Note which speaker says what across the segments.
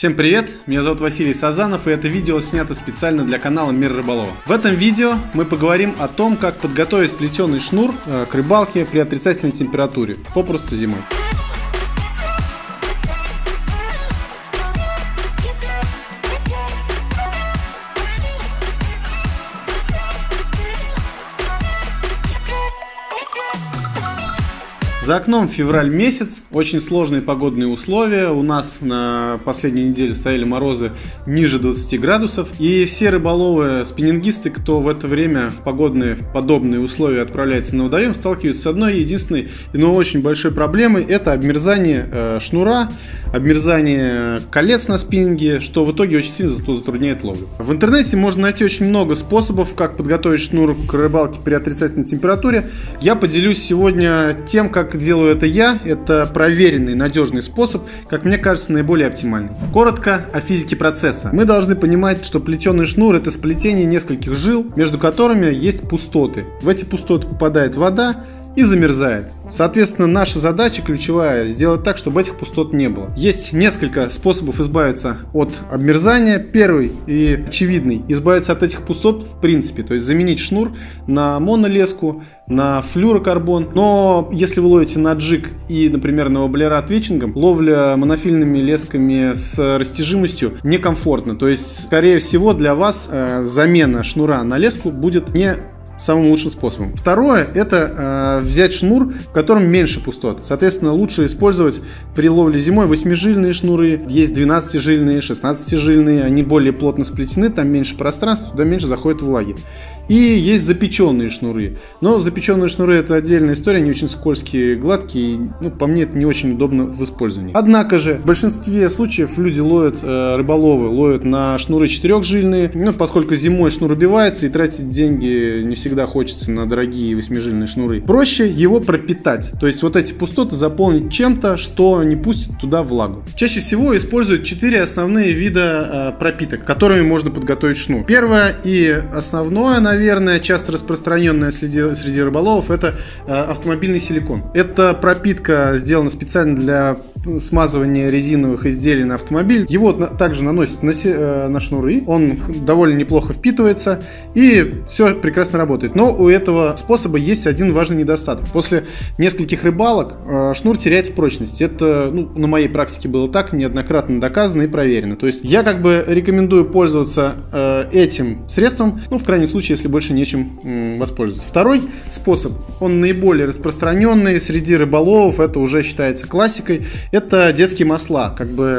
Speaker 1: Всем привет, меня зовут Василий Сазанов, и это видео снято специально для канала Мир Рыболова. В этом видео мы поговорим о том, как подготовить плетеный шнур к рыбалке при отрицательной температуре, попросту зимой. За окном февраль месяц, очень сложные погодные условия. У нас на последней неделе стояли морозы ниже 20 градусов. И все рыболовы, спиннингисты, кто в это время в погодные подобные условия отправляется на водоем, сталкиваются с одной единственной, но очень большой проблемой. Это обмерзание шнура, обмерзание колец на спиннинге, что в итоге очень сильно затрудняет ловлю. В интернете можно найти очень много способов, как подготовить шнур к рыбалке при отрицательной температуре. Я поделюсь сегодня тем, как делаю это я. Это проверенный, надежный способ, как мне кажется, наиболее оптимальный. Коротко о физике процесса. Мы должны понимать, что плетеный шнур — это сплетение нескольких жил, между которыми есть пустоты. В эти пустоты попадает вода и замерзает. Соответственно, наша задача ключевая — сделать так, чтобы этих пустот не было. Есть несколько способов избавиться от обмерзания. Первый и очевидный — избавиться от этих пустот в принципе, то есть заменить шнур на монолеску, на флюрокарбон. Но если вы ловите на джиг и, например, на воблера отвечингом, ловля монофильными лесками с растяжимостью некомфортна. То есть, скорее всего, для вас замена шнура на леску будет не самым лучшим способом. Второе — это взять шнур, в котором меньше пустот. Соответственно, лучше использовать при ловле зимой 8-жильные шнуры. Есть 12-жильные, 16-жильные. Они более плотно сплетены, там меньше пространства, туда меньше заходит влаги. И есть запеченные шнуры. Но запеченные шнуры — это отдельная история, они очень скользкие, гладкие. По мне, это не очень удобно в использовании. Однако же, в большинстве случаев люди ловят, рыболовы ловят на шнуры 4-жильные. Поскольку зимой шнур убивается и тратить деньги не всегда хочется на дорогие 8-жильные шнуры, проще его пропитать. То есть вот эти пустоты заполнить чем-то, что не пустит туда влагу. Чаще всего используют 4 основные вида пропиток, которыми можно подготовить шнур. Первое и основное, наверное, часто распространенная среди рыболовов, это автомобильный силикон. Эта пропитка сделана специально для смазывания резиновых изделий на автомобиль. Его также наносят на шнуры, он довольно неплохо впитывается и все прекрасно работает. Но у этого способа есть один важный недостаток. После нескольких рыбалок шнур теряет в прочности. Это на моей практике было так, неоднократно доказано и проверено. То есть я рекомендую пользоваться этим средством, в крайнем случае, если больше нечем воспользоваться. Второй способ, он наиболее распространенный среди рыболовов, это уже считается классикой, это детские масла.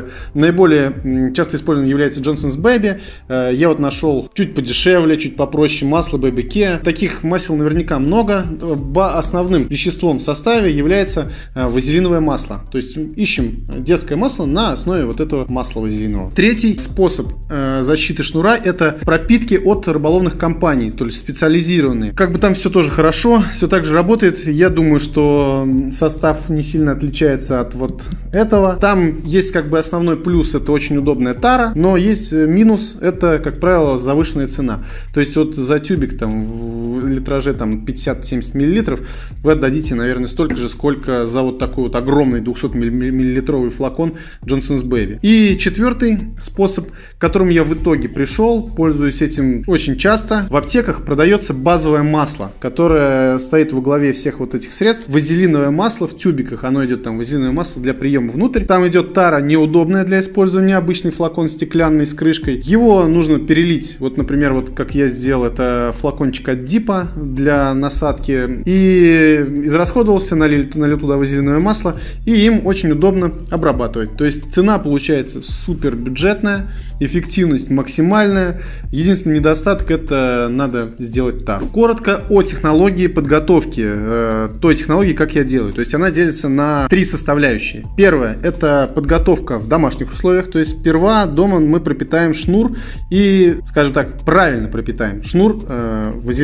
Speaker 1: Наиболее часто использованным является Johnson's Baby. Я нашел чуть подешевле, чуть попроще масло Baby Care. Таких масел наверняка много. Основным веществом в составе является вазелиновое масло. То есть ищем детское масло на основе вот этого масла вазелинового. Третий способ защиты шнура — это пропитки от рыболовных компаний, то есть специализированные. Там все тоже хорошо, все так же работает. Я думаю, что состав не сильно отличается от вот этого. Там есть основной плюс — это очень удобная тара, но есть минус — это, как правило, завышенная цена. То есть за тюбик в литраже 50-70 мл вы отдадите, наверное, столько же, сколько за вот такой огромный 200-миллилитровый флакон Johnson's Baby. И четвертый способ, к которому я в итоге пришел, пользуюсь этим очень часто. В аптеках продается базовое масло, которое стоит во главе всех вот этих средств. Вазелиновое масло в тюбиках, оно идет вазелиновое масло для приема внутрь. Там идет тара неудобная для использования, обычный флакон стеклянный с крышкой. Его нужно перелить, например, как я сделал, это флакончик от Дипа для насадки. И израсходовался, налил туда вазелиновое масло, и им очень удобно обрабатывать. То есть цена получается супер бюджетная, эффективность максимальная. Единственный недостаток — это надо сделать тару. Коротко о технологии подготовки, той технологии, как я делаю. То есть она делится на 3 составляющие. Первое — это подготовка в домашних условиях. То есть сперва дома мы пропитаем шнур и, скажем так, правильно пропитаем шнур вазелиновым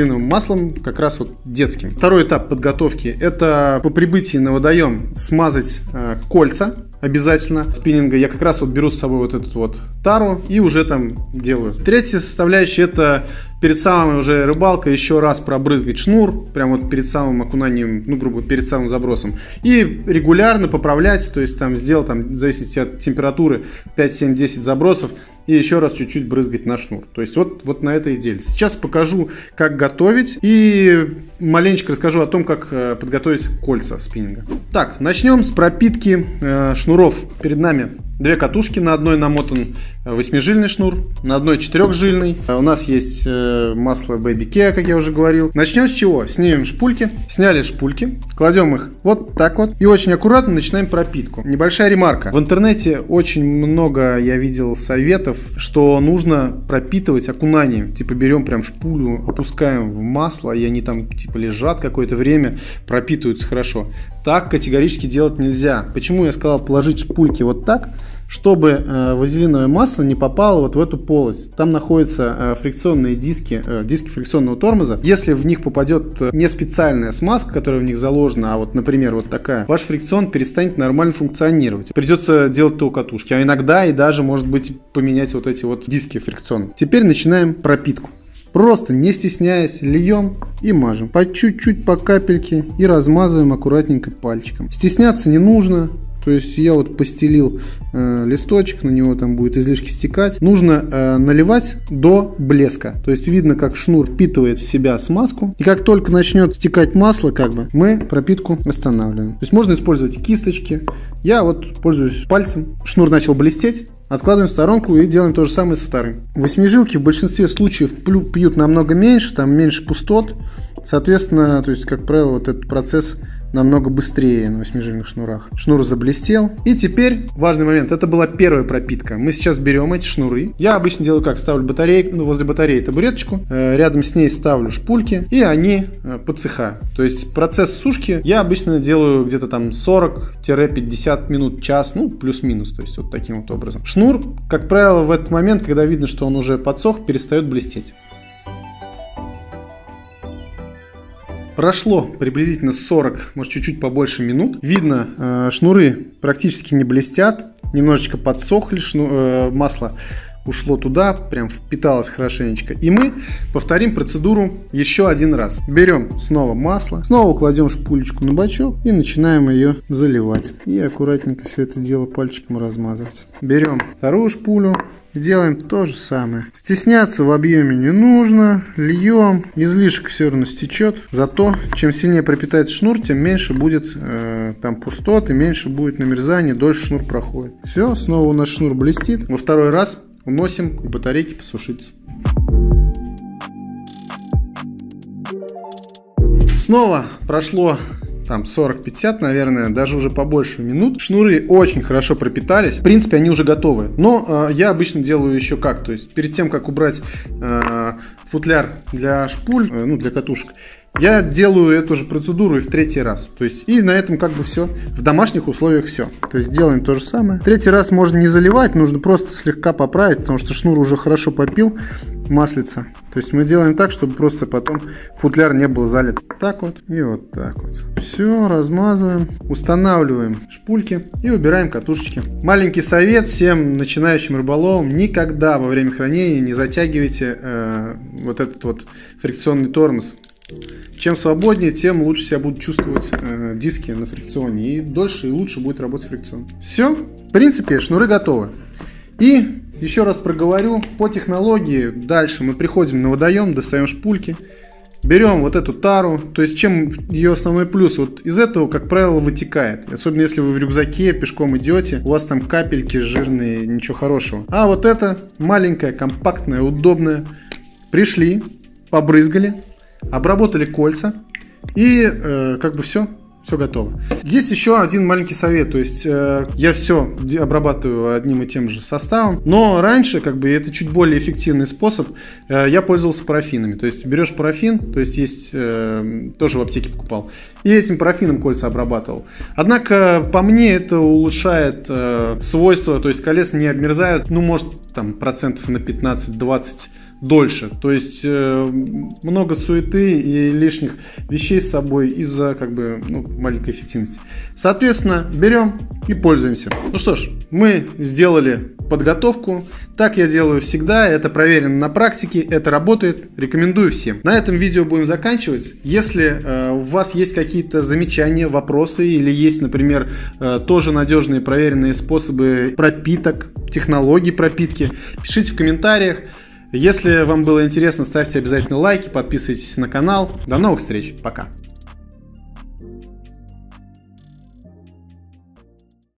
Speaker 1: вазелиновым маслом, как раз вот детским. Второй этап подготовки — это по прибытии на водоем смазать кольца обязательно спиннинга. Я как раз вот беру с собой вот эту вот тару и уже там делаю. Третья составляющая — это перед самой уже рыбалкой еще раз пробрызгать шнур, прямо вот перед самым окунанием, ну, грубо говоря, перед самым забросом. И регулярно поправлять, то есть там сделать, там, в зависимости от температуры, 5, 7, 10 забросов. И еще раз чуть-чуть брызгать на шнур. То есть вот на это и делится. Сейчас покажу, как готовить. И маленечко расскажу о том, как подготовить кольца спиннинга. Так, начнем с пропитки шнуров. Перед нами две катушки. На одной намотан 8-жильный шнур, на одной 4-жильный. У нас есть масло Baby Kea, как я уже говорил. Начнем с чего? Снимем шпульки. Сняли шпульки. Кладем их вот так вот. И очень аккуратно начинаем пропитку. Небольшая ремарка. В интернете очень много я видел советов, что нужно пропитывать окунанием. Типа берем прям шпулю, опускаем в масло, и они там типа лежат какое-то время, пропитываются хорошо. Так категорически делать нельзя. Почему я сказал положить шпульки вот так? Чтобы вазелиновое масло не попало вот в эту полость. Там находятся фрикционные диски фрикционного тормоза. Если в них попадет не специальная смазка, которая в них заложена, а вот, например, вот такая, ваш фрикцион перестанет нормально функционировать. Придется делать то у катушки. А иногда и даже, может быть, поменять вот эти вот диски фрикционные. Теперь начинаем пропитку. Просто не стесняясь, льем и мажем. По чуть-чуть, по капельке и размазываем аккуратненько пальчиком. Стесняться не нужно. То есть я вот постелил листочек, на него там будет излишки стекать. Нужно наливать до блеска. То есть видно, как шнур впитывает в себя смазку. И как только начнет стекать масло, мы пропитку останавливаем. То есть можно использовать кисточки. Я вот пользуюсь пальцем. Шнур начал блестеть. Откладываем в сторонку и делаем то же самое со вторым. Восьмижилки в большинстве случаев пьют намного меньше, там меньше пустот. Соответственно, то есть, как правило, вот этот процесс намного быстрее на 8-жильных шнурах. Шнур заблестел. И теперь важный момент. Это была первая пропитка. Мы сейчас берем эти шнуры. Я обычно делаю как? Ставлю батарейку, возле батареи табуреточку. Рядом с ней ставлю шпульки. И они подсыхают. То есть процесс сушки я обычно делаю где-то там 40-50 минут, час. Ну, плюс-минус. То есть вот таким вот образом. Шнур, как правило, в этот момент, когда видно, что он уже подсох, перестает блестеть. Прошло приблизительно 40, может чуть-чуть побольше минут. Видно, шнуры практически не блестят. Немножечко подсохли, масло ушло туда, прям впиталось хорошенечко. И мы повторим процедуру еще один раз. Берем снова масло, снова кладем шпулечку на бачок и начинаем ее заливать. И аккуратненько все это дело пальчиком размазывать. Берем вторую шпулю. Делаем то же самое. Стесняться в объеме не нужно. Льем. Излишек все равно стечет. Зато чем сильнее пропитается шнур, тем меньше будет там пустот и меньше будет намерзания, дольше шнур проходит. Все, снова у нас шнур блестит. Во второй раз уносим к батарейке посушиться. Снова прошло там 40-50, наверное, даже уже побольше минут. Шнуры очень хорошо пропитались. В принципе, они уже готовы. Но я обычно делаю еще как. То есть, перед тем, как убрать футляр для шпуль, для катушек, я делаю эту же процедуру и в третий раз. То есть, и на этом все. В домашних условиях все. То есть, делаем то же самое. Третий раз можно не заливать, нужно просто слегка поправить, потому что шнур уже хорошо попил маслица. То есть, мы делаем так, чтобы просто потом футляр не был залит. Так вот и вот так вот. Все, размазываем. Устанавливаем шпульки и убираем катушечки. Маленький совет всем начинающим рыболовам: никогда во время хранения не затягивайте вот этот вот фрикционный тормоз. Чем свободнее, тем лучше себя будут чувствовать диски на фрикционе. И дольше и лучше будет работать фрикцион. Все, в принципе, шнуры готовы. И еще раз проговорю по технологии. Дальше мы приходим на водоем, достаем шпульки. Берем вот эту тару. То есть, чем ее основной плюс? Вот из этого, как правило, вытекает. Особенно если вы в рюкзаке пешком идете, у вас там капельки жирные, ничего хорошего. А вот это маленькая, компактная, удобная. Пришли, побрызгали, обработали кольца и все готово. Есть еще один маленький совет. То есть я все обрабатываю одним и тем же составом, но раньше это чуть более эффективный способ. Я пользовался парафинами. То есть берешь парафин, то есть тоже в аптеке покупал, и этим парафином кольца обрабатывал. Однако по мне это улучшает свойства, то есть колеса не обмерзают, может там процентов на 15-20 дольше. То есть много суеты и лишних вещей с собой из-за маленькой эффективности. Соответственно, берем и пользуемся. Ну что ж, мы сделали подготовку. Так я делаю всегда, это проверено на практике, это работает, рекомендую всем. На этом видео будем заканчивать. Если у вас есть какие-то замечания, вопросы или есть, например, тоже надежные проверенные способы пропиток, технологий пропитки, пишите в комментариях. Если вам было интересно, ставьте обязательно лайки, подписывайтесь на канал. До новых встреч, пока!